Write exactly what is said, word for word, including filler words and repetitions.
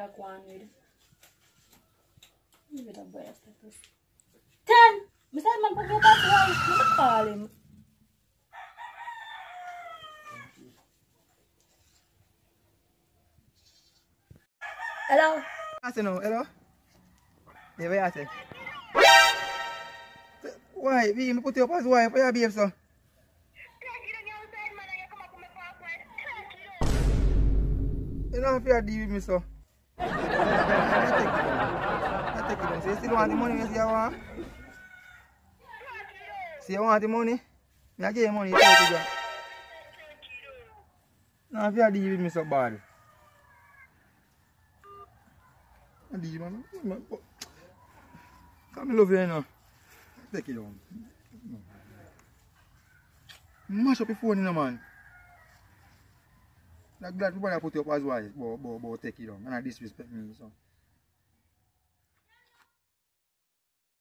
Like one with. Give it a boy a status. Ten! Mister Man forget that one. Let's call him. Hello? I say no, hello? Yeah, what you say? Why? We put you up as wife, why you behave so? You don't have to deal with me, so. I take it down. I take it down. So you still want the money you say you want? See you want the money? I give you money, you take it down. No, if you deal with me so bad. I deal, man. Come love you, you know. Take it down. Mash up your phone, you know, man. I'm glad people put you up as wife, but, but, but take it down. And I disrespect me, so.